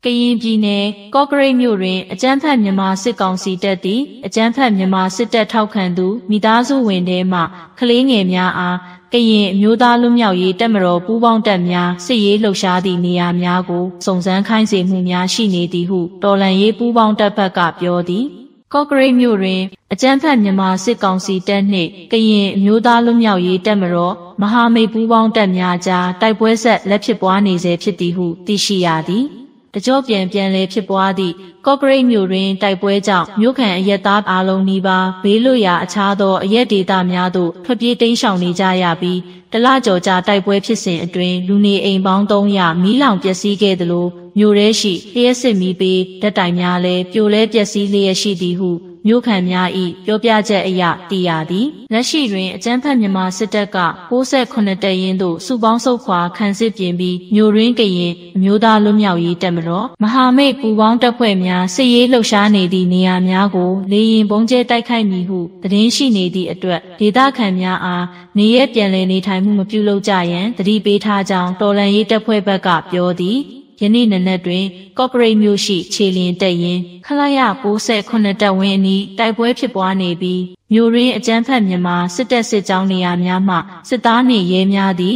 ကရင်ပြည်နယ်ကော့ကရိတ်မြို့တွင်အကြမ်းဖက်မြန်မာစစ်ကောင်စီတပ်သည်အကြမ်းဖက်မြန်မာစစ်တပ်ထောက်ခံသူမိသားစုဝင်တွေမှကလေးငယ်များအားကရင်အမျိုးသားလွတ်မြောက်ရေးတပ်မတော်ပူးပေါင်းတပ်များစစ်ရေးလှုပ်ရှားသည့်နေရာများကိုစုံစမ်းခိုင်းစေမှုများရှိနေသည်ဟုတော်လှန်ရေးပူးပေါင်းတပ်ဘက်ကပြောသည်ကော့ကရိတ်မြို့တွင်အကြမ်းဖက်မြန်မာစစ်ကောင်စီတပ်နှင့်ကရင်အမျိုးသားလွတ်မြောက်ရေးတပ်မတော်မဟာမိတ်ပူးပေါင်းတပ်များကြားတိုက်ပွဲဆက်လက်ဖြစ်ပွားနေဆဲဖြစ်သည်ဟုသိရှိရသည်တကြော့ပြန်လည်ဖြစ်ပွားသည့်ကော့ကရိတ်မြို့တွင်တိုက်ပွဲကြောင့်မြို့ခံအရက်သားအားလုံးနီးပါးဘေးလွတ်ရာအခြားသောအရက်ဒေသများသို့ထွက်ပြေးတိမ်းရှောင်နေကြရပြီးတလကျော်ကြာတိုက်ပွဲဖြစ်စဉ်အတွင်းလူနေအိမ်ပေါင်း300မီးလောင်ပျက်စီးခဲ့သလိုမြို့ထဲရှိလျှက်စစ်မီးပေးဓာတ်တိုင်များလည်းပြိုလဲပျက်စီးလျက်ရှိသည်ဟုမြို့ခံများ၏ပြောပြချက်အရသိရသည်လက်ရှိတွင်အကြမ်းဖက်မြန်မာစစ်တပ်က68တပ်ရင်းသို့စုပေါင်းဆုတ်ခွာခံစစ်ပြင်ပြီးမြို့ရင်းကရင်အမျိုးသားလွတ်မြောက်ရေးတပ်မတော်မဟာမိတ်ပူးပေါင်းတပ်ဖွဲ့များစစ်ရေးလှုပ်ရှားနေသည့်နေရာများကိုလေရင်ပုံကျဲတိုက်ခိုက်မည်ဟုသတင်းရှိနေသည့်အတွက်ဒေသခံများအားနေရပြန်လည်နေထိုင်မှုမပြုလုပ်ကြရန်သတိပေးထားကြောင်းတော်လှန်ရေးတပ်ဖွဲ့ဘက်ကပြောသည်ယနေ့နံနက်တွင်ကော့ကရိတ်မြို့ရှိခြေလျင်တပ်ရင်းခလာရ68တပ်ဝင်းအနီးတိုက်ပွဲဖြစ်ပွားနေပြီးမြို့ရင်းအကြမ်းဖက်မြန်မာစစ်တပ်စစ်ကြောင်းနေရာများမှစစ်သားနှင့်ရဲများသည်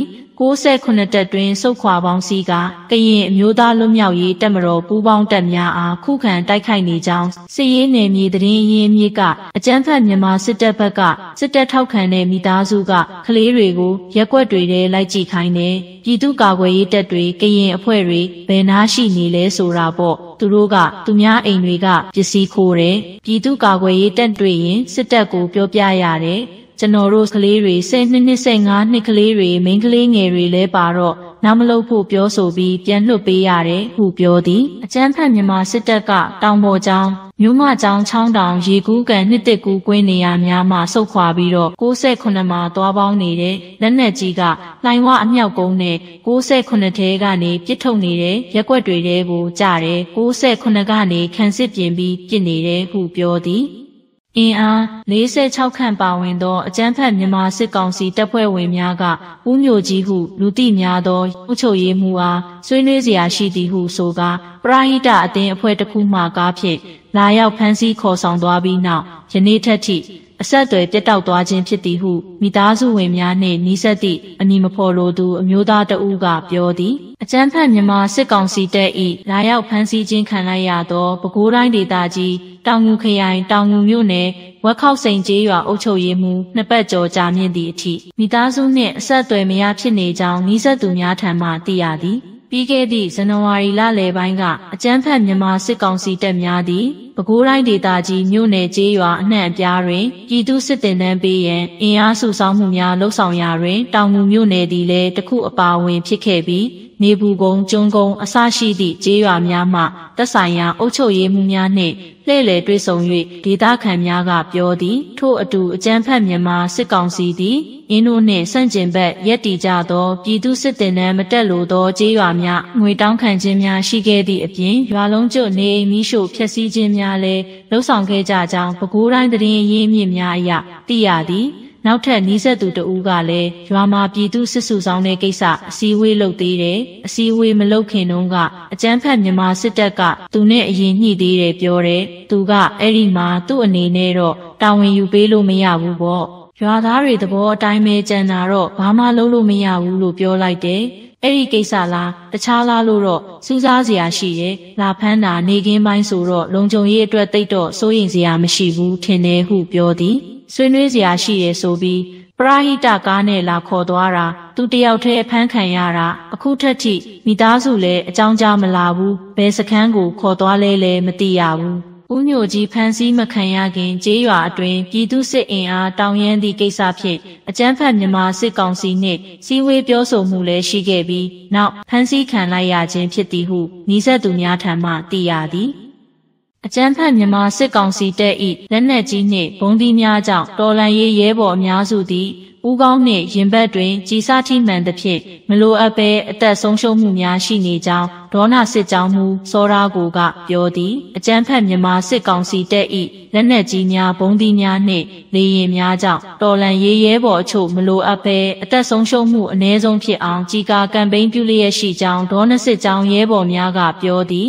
68တပ်တွင်စုခွာပေါင်းစည်းကကရင်အမျိုးသားလွတ်မြောက်ရေးတပ်မတော်ပူးပေါင်းတပ်များအားခုခံတိုက်ခိုက်နေကြောင်းစစ်ရေးနယ်မြေသတင်းရင်းမြစ်ကအကြမ်းဖက်မြန်မာစစ်တပ်ဘက်ကစစ်တပ်ထောက်ခံတဲ့မိသားစုကကလေးတွေကိုရက်ွက်တွေထဲလိုက်ကြည့်ခိုင်းတယ်ပြည်သူ့ကာကွယ်ရေးတပ်တွေကရင်အဖွဲ့တွေဘယ်နာရှိနေလဲဆိုတာပေါ့သူတို့ကသူများအိမ်တွေကပစ္စည်းခိုးတယ်ပြည်သူ့ကာကွယ်ရေးတပ်တွေရင်စစ်တပ်ကိုပြောပြရတယ်ကျွန်တော်တို့ကလေးတွေ12နှစ်15နှစ်ကလေးတွေမိန်းကလေးငယ်တွေလဲပါတော့နောက်မလုပ်ဖို့ပြောဆိုပြီးပြန်လွှတ်ပေးရတယ်ဟုပြောသည်အကြမ်းဖက်မြန်မာစစ်တပ်ကတောင်ပေါ်ကျောင်းမြို့မကျောင်းချောင်းတောင်ရေကူးကန်နှစ်တစ်ကူကွင်းနေရာများမှဆုတ်ခွာပြီးတော့68မှာသွားပေါင်းနေတဲ့လက်နက်ကြီးကလှိုင်ဝအမြောက်ကုန်းနဲ့68ထဲကနေပစ်ထုတ်နေတဲ့ရက်ွက်တွေတဲကိုကြားတယ်68ကနေခံစစ်ပြင်ပြီးပစ်နေတယ်ဟုပြောသည်အင်အား46ခန့်ပါဝင်သောအကြမ်းဖက်မြန်မာစစ်ကောင်စီတပ်ဖွဲ့ဝင်များကဦးမျိုးကြီးဟုလူသိများသောအုပ်ချုပ်ရေးမှူးအားဆွေးနွေးစရာရှိသည်ဟုဆိုကာပရဟိတအသင်းအဖွဲ့တစ်ခုမှကားဖြင့်လာရောက်ဖမ်းဆီးခေါ်ဆောင်သွားပြီးနောက်ယနေ့ထက်ထိအဆက်အသွယ်ပြတ်တောက်သွားခြင်းဖြစ်သည်ဟုမိသားစုဝင်များနှင့်နီးစပ်သည့်အမည်မဖော်လိုသူအမျိုးသားတဦးကပြောသည်အကြမ်းဖက်မြန်မာစစ်ကောင်စီတပ်၏လာရောက်ဖမ်းဆီးခြင်းခံလိုက်ရသောပဲခူးတိုင်းဒေသကြီးတောင်ငူခရိုင်တောင်ငူမြို့နယ်ဝက်ခောက်စိန်ကျေးရွာအုပ်ချုပ်ရေးမှူးနှစ်ပတ်ကျော်ကြာမြင့်သည့်အထိမိသားစုနှင့်အဆက်အသွယ်မရဖြစ်နေကြောင်းနီးစပ်သူများထံမှသိရသည်ပြီးခဲ့သည့်ဇန်နဝါရီလလယ်ပိုင်းကအကြမ်းဖက်မြန်မာစစ်ကောင်စီတပ်များသည်ပဲခူးတိုင်းဒေသကြီးမြို့နယ်ကျေးရွာအနှံ့အပြားတွင်ပြည်သူစစ်တင်တန်းပေးရန်အင်အားစုဆောင်းမှုများလှုပ်ဆောင်ရာတွင်တောင်ငူမြို့နယ်သည်လည်းတစ်ခုအပါအဝင်ဖြစ်ခဲ့ပြီးနေဘူးကုန်းကျွန်းကုန်းအစရှိသည့်ကျေးရွာများမှသက်ဆိုင်ရာအုပ်ချုပ်ရေးမှူးများနှင့်လှည့်လည်တွေ့ဆုံ၍ဒေသခံများကပြောသည်ထို့အတူအကြမ်းဖက်မြန်မာစစ်ကောင်စီသည်အင်းတို့နှင့်ဆန့်ကျင်ဘက်ရက်တီကြသောပြည်သူစစ်တင်တန်းမတက်လိုသောကျေးရွာများငွေတောင်းခံခြင်းများရှိခဲ့သည့်အပြင်ရွာလုံးကျွတ်နေအိမ်မီးရှို့ဖျက်ဆီးခြင်းများလည်းလှုပ်ဆောင်ခဲ့ကြကြောင်းပဲခူးတိုင်းသတင်းရင်းမြစ်များအရသိရသည်နောက်ထပ်နီးစပ်သူတဦးကလည်းရွာမှာပြည်သူစစ်စုဆောင်တဲ့ကိစ္စအစည်းအဝေးလုပ်သေးတယ်အစည်းအဝေးမလုပ်ခင်တုန်းကအကြမ်းဖက်မြန်မာစစ်တပ်ကသူနဲ့အရင်ညှိသေးတယ်ပြောတယ်သူကအဲ့ဒီမှာသူ့အနေနဲ့တော့တာဝန်ယူပေးလို့မရဘူးပေါ့ရွာသားတွေသဘောအတိုင်းပဲကြံတာတော့ဘာမှလုပ်လို့မရဘူးလို့ပြောလိုက်တယ်အဲ့ဒီကိစ္စလားတခြားလားလို့တော့စူးစားစရာရှိတယ်လာဖမ်းတာနေကင်းပိုင်းဆိုတော့လုံခြုံရေးအတွက်တိတ်တော့စိုးရိမ်စရာမရှိဘူးထင်တယ်ဟုပြောသည်ဆွေးနွေးစရာရှိတယ်ဆိုပြီးပရဟိတကားနဲ့လာခေါ်သွားတာသူတယောက်တည်းအဖမ်းခံရတာအခုထက်ထိမိသားစုလည်းအကြောင်းကြားမလာဘူးဘယ်စခန်းကိုခေါ်သွားလဲလည်းမသိရဘူးဦးမျိုးကြီးဖမ်းဆီးမခံရခင်ကျေးရွာအတွင်းပြည်သူစစ်အင်အားတောင်းရမ်းသည့်ကိစ္စဖြင့်အကြမ်းဖက်မြန်မာစစ်ကောင်စီနှင့်စည်းဝေးပြောဆိုမှုလည်းရှိခဲ့ပြီးနောက်ဖမ်းဆီးခံလိုက်ရခြင်းဖြစ်သည်ဟုနီးစပ်သူများထံမှသိရသည်အကြမ်းဖက်မြန်မာစစ်ကောင်စီတပ်၏လက်နက်ကြီးနှင့်ဘုံသီးများကြောင့်တော်လှန်ရေးရဲဘော်အများစုသည်ဦးခေါင်းနှင့်ရင်ဘတ်တွင်ကြီးစားထိမှန်သဖြင့်မလိုအပ်ဘဲအသက်ဆုံးရှုံးမှုများရှိနေကြောင်းဒေါနစစ်ကြောင်းမှူးစောရာကိုကပြောသည်အကြမ်းဖက်မြန်မာစစ်ကောင်စီတပ်၏လက်နက်ကြီးများဘုံသီးများနှင့်လေရင်များကြောင့်တော်လှန်ရေးရဲဘော်အချို့မလိုအပ်ဘဲအသက်ဆုံးရှုံးမှုအ ਨੇ ဆုံးဖြစ်အောင်ကြီးကာကမ်ပိန်းပြုလျက်ရှိကြောင်းဒေါနစစ်ကြောင်းရဲဘော်များကပြောသည်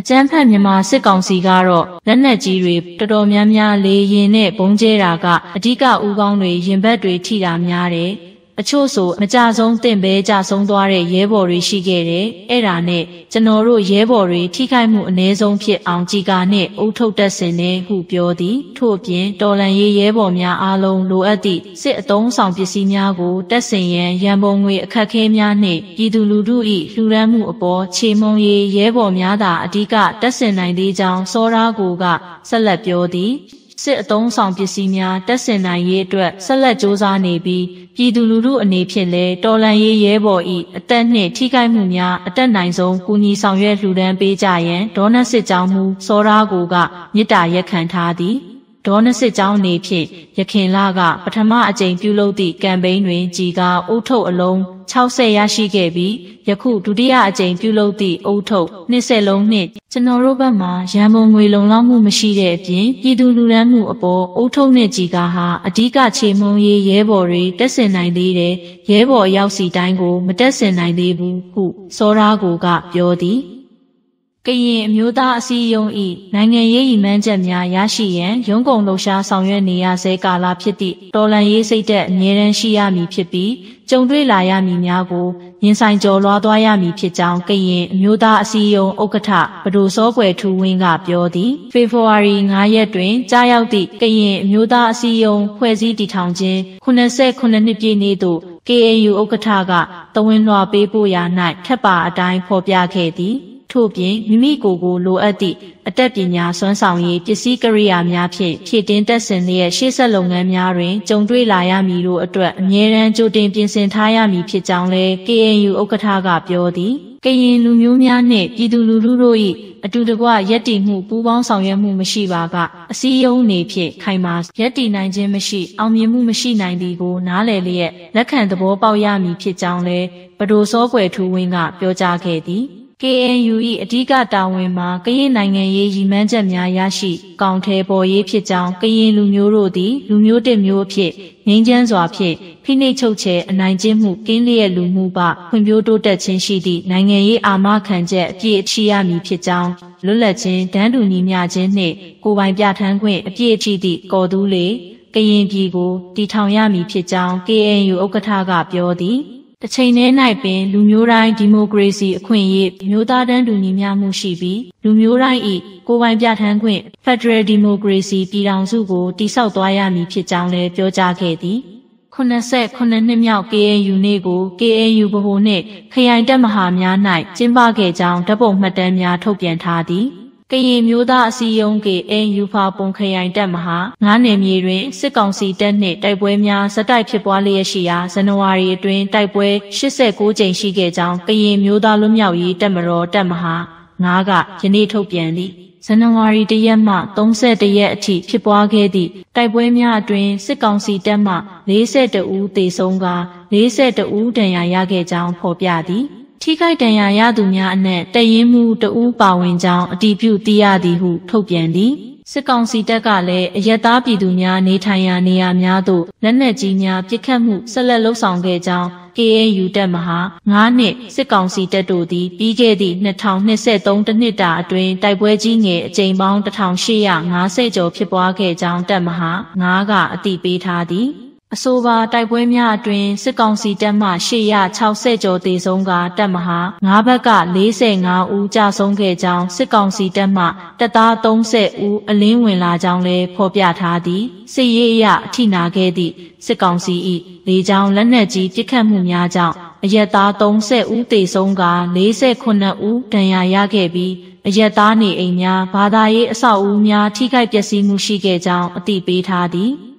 အကြမ်းဖက်မြန်မာစစ်ကောင်စီကတော့လက်နက်ကြီးတွေတော်တော်များများလေရင်နဲ့ဘုံကျဲတာကအဓိကဦးခေါင်းတွေရင်ဘတ်တွေထိတာများတယ်အချို့ဆိုမကြဆုံးတင့်ပဲကြဆုံးသွားတဲ့ရဲဘော်တွေရှိခဲ့တယ်အဲ့ဒါနဲ့ကျွန်တော်တို့ရဲဘော်တွေထိခိုက်မှုအ ਨੇ ဆုံးဖြစ်အောင်ကြီးကာနဲ့အုပ်ထုတ်တက်ဆင်နေဟုပြောသည်ထို့အပြင်တော်လန်ရေးရဲဘော်များအားလုံးလိုအပ်သည့်စစ်အုံဆောင်ပစ္စည်းများကိုတက်ဆင်ရန်ရန်ပုံငွေအခက်အခဲများနှင့်ပြည်သူလူထု၏လှူဒါန်းမှုအပေါ်ခြေမုံရေးရဲဘော်များသာအဓိကတက်ဆင်နိုင်သေးကြောင်းစောရာကိုကဆက်လက်ပြောသည်စစ်အုံဆောင်ပစ္စည်းများတက်ဆင်နိုင်ရေးအတွက်ဆက်လက်စ조사နေပြီးပြည်သူလူထုအနေဖြင့်လည်းတော်လှန်ရေးရဲဘော်၏အသက်နှင့်ထိခိုက်မှုများအတက်နိုင်ဆုံးကူညီဆောင်ရွက်လှူဒါန်းပေးကြရန်ဒေါနစစ်ကြောင်းမူစောရာကိုကမေတ္တာရက်ခံထားသည်ဒေါနစစ်ကြောင်းနေဖြင့်ရခင်လကပထမအကြိမ်ပြုလုပ်သည့်ကမ်ပိန်းတွင်ကြီးကားအုပ်ထုတ်အလုံး60ရရှိခဲ့ပြီးယခုဒုတိယအကြိမ်ပြုလုပ်သည့်အုပ်ထုတ်20လုံးနှင့်ကျွန်တော်တို့ဘက်မှာရန်ပုံငွေလုံလောက်မှုမရှိတဲ့အပြင်ပြည်သူလူထုမှုအပေါ်အုပ်ထုတ်နှင့်ကြီးကားဟာအဓိကခြေမုံရေးရဲဘော်တွေတက်ဆင်နိုင်သေးတယ်ရဲဘော်ရောက်စီတိုင်းကိုမတက်ဆင်နိုင်သေးဘူးဟုစောရာကိုကပြောသည်ကရင်အမျိုးသားအစည်းအရုံး၏နိုင်ငံရေးရည်မှန်းချက်များရရှိရန်ရုံးကုန်လှုပ်ရှားဆောင်ရွက်နေရဆဲကာလဖြစ်သည့်တော်လှန်ရေးစိတ်ဓာတ်အမြဲတမ်းရှိရမည်ဖြစ်ပြီးကြုံတွေ့လာရမည်များကိုရင်ဆိုင်ကျော်လွှားသွားရမည်ဖြစ်ကြောင်းကရင်အမျိုးသားအစည်းအရုံးဥက္ကဋ္ဌဘဒိုစောကွယ်ထူးဝင်းကပြောသည်ဖေဖော်ဝါရီ9ရက်တွင်ကြားရောက်သည့်ကရင်အမျိုးသားအစည်းအရုံးဖွဲ့စည်းတည်ထောင်ခြင်း89နှစ်ပြည့်နေ့သို့ KNU ဥက္ကဋ္ဌကတဝင်းလွှာပေးပို့ရာ၌ထပ်ပါအတိုင်းဖော်ပြခဲ့သည်ထို့ပြင်မိမိကိုယ်ကိုလိုအပ်သည့်အတတ်ပညာစွမ်းဆောင်ရည်ပစ္စည်းကရိယာများဖြင့်ဖြည့်တင်းတက်ဆင်လျက်ရှေ့ဆက်လုပ်ငန်းများတွင်ကြုံတွေ့လာရမည်တို့အတွက်အမြဲတမ်းကြိုတင်ပြင်ဆင်ထားရမည်ဖြစ်ကြောင်းလည်း KNU ဥက္ကဋ္ဌကပြောသည်ကရင်လူမျိုးများနှင့်ပြည်သူလူထုတို့၏အတူတကွရပ်တည်မှုပူးပေါင်းဆောင်ရွက်မှုမရှိပါကအစည်းအရုံးအနေဖြင့်ခိုင်မာရပ်တည်နိုင်ခြင်းမရှိအောင်မြင်မှုမရှိနိုင်သည်ကိုနားလည်လျက်လက်ခံသဘောပေါက်ရမည်ဖြစ်ကြောင်းလည်းဘဒိုစောကွယ်ထူးဝင်းကပြောကြားခဲ့သည်KNU ၏အဓိကတာဝန်မှာကရင်နိုင်ငံရေးရည်မှန်းချက်များရရှိကောင်ထဲပေါ်ရေးဖြစ်ကြောင်းကရင်လူမျိုးတို့သည်လူမျိုးတစ်မျိုးအဖြစ်ငြိမ်းချမ်းစွာဖြင့်ဖိနှိပ်ချုပ်ချယ်အနိုင်ကျင့်မှုကင်းလျက်လူမှုပဖွံ့ဖြိုးတိုးတက်ခြင်းရှိသည့်နိုင်ငံရေးအာမခံချက်အပြည့်ရှိရမည်ဖြစ်ကြောင်းလွတ်လပ်ခြင်းတန်းတူညီမျှခြင်းနှင့်ကိုယ်ပိုင်ပြဋ္ဌာန်းခွင့်အပြည့်ရှိသည့်ကော်တူးလေကရင်ပြည်ကိုတည်ထောင်ရမည်ဖြစ်ကြောင်း KNU ဥက္ကဋ္ဌကပြောသည်တစ်ချိန်တည်း၌ပင်လူမျိုးတိုင်းဒီမိုကရေစီအခွင့်အရေးမျိုးသားတန်းတူညီမျှမှုရှိပြီးလူမျိုးတိုင်း၏ကိုယ်ပိုင်ပြဋ္ဌာန်းခွင့် Federal Democracy ပြည်ထောင်စုကိုတည်ဆောက်သွားရမည်ဖြစ်ကြောင်းလည်းပြောကြားခဲ့သည်89နှစ်မြောက် KNU နေ့ကို KNU ဗဟိုနှင့်ခရိုင်တပ်မဟာများ၌ကျင်းပခဲ့ကြောင်းဓာတ်ပုံမှတ်တမ်းများထုတ်ပြန်ထားသည်ကရင်မျိုးသားအစည်းအရုံး KNU ဖာပုံခရိုင်တပ်မဟာ9နယ်မြေတွင်စစ်ကောင်စီတပ်နှင့်တိုက်ပွဲများဇက်တိုက်ဖြစ်ပွားလျက်ရှိရာဇန်နဝါရီအတွင်းတိုက်ပွဲ89ကြိမ်ရှိခဲ့ကြောင်းကရင်မျိုးသားလွတ်မြောက်ရေးတပ်မတော်တပ်မဟာ9ကယနေ့ထုတ်ပြန်သည်ဇန်နဝါရီ1ရက်မှ31ရက်အထိဖြစ်ပွားခဲ့သည့်တိုက်ပွဲများအတွင်းစစ်ကောင်စီတပ်မှ42ဦးသေဆုံးကာ42ဦးဒဏ်ရာရခဲ့ကြောင်းဖော်ပြသည်ထိခိုက်ဒဏ်ရာရသူများအနက်တရင်မှုတဦးပါဝင်ကြောင်းအတည်ပြုသိရသည်ဟုထုတ်ပြန်သည်စစ်ကောင်စီတပ်ကလည်းအရက်သားပြည်သူများနေထိုင်ရာနေရာများသို့လက်နက်ကြီးများပစ်ခတ်မှုဆက်လက်လှုပ်ဆောင်ခဲ့ကြောင်း KNU တပ်မဟာ9နှစ်စစ်ကောင်စီတပ်တို့သည်ပြီးခဲ့သည့်2023တနှစ်တာအတွင်းတိုက်ပွဲကြီးငယ်အကြိမ်ပေါင်း1850ကျော်ဖြစ်ပွားခဲ့ကြောင်းတပ်မဟာ9ကအတည်ပြုထားသည်အဆိုပါတိုက်ပွဲများအတွင်းစစ်ကောင်စီတပ်မှ860ကျော်သေဆုံးကတပ်မဟာ9ဘက်က45ဦးကြာဆုံးခဲ့ကြောင်းစစ်ကောင်စီတပ်မှတပ်သား30ဦးအလင်းဝင်လာကြောင်းလည်းဖော်ပြထားသည်စစ်ရေးအရအထိနာခဲ့သည့်စစ်ကောင်စီ၏လေကြောင်းလက်နက်ကြီးပစ်ခတ်မှုများကြောင့်အရက်သား30ဦးသေဆုံးက48ဦးဒဏ်ရာရခဲ့ပြီးအရက်သားနေအိမ်များဘာသာရေးအဆောက်အဦများထိခိုက်ပျက်စီးမှုရှိခဲ့ကြောင်းအသိပေးထားသည်